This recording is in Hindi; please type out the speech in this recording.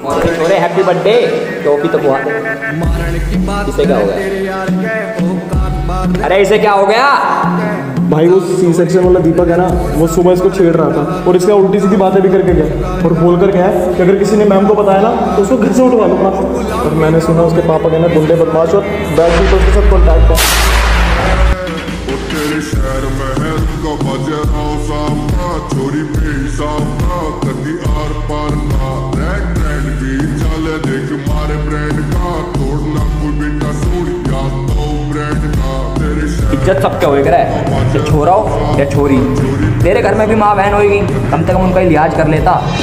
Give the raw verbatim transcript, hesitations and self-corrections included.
छोरे हैप्पी बर्थडे टोपी तो बुआ दे। इसे क्या हो गया? अरे इसे क्या हो गया? भाई वो सी सेक्शन वाला दीपक है ना, वो सुबह इसको छेड़ रहा था और इसका उल्टी सीधी बातें भी करके गया और बोल कर गया है कि अगर किसी ने मैम को बताया ना तो उसको घर से उठवा लूँगा। और मैंने सुना उसके पापा के ना गुंडे बदमाश और बैग भी तो उसके साथ कॉन्टैक्ट है। इज्जत सबके हो रहा है, या छोरा हो या छोरी। तेरे घर में भी माँ बहन होगी, कम से कम उनका ही लिहाज कर लेता।